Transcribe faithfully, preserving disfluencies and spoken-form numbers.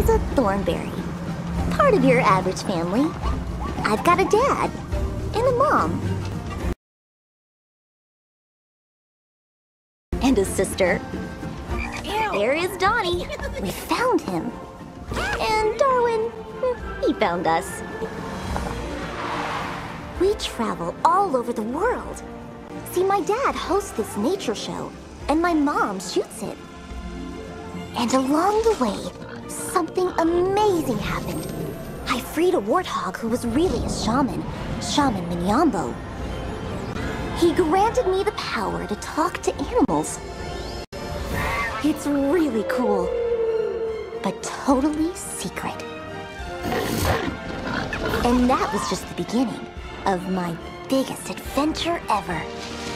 Zelda Thornberry. Part of your average family. I've got a dad and a mom. And a sister. Ew. There is Donnie. We found him. And Darwin, he found us. We travel all over the world. See, my dad hosts this nature show, and my mom shoots it. And along the way, something amazing happened. I freed a warthog who was really a shaman, Shaman Minyambo. He granted me the power to talk to animals. It's really cool, but totally secret. And that was just the beginning of my biggest adventure ever.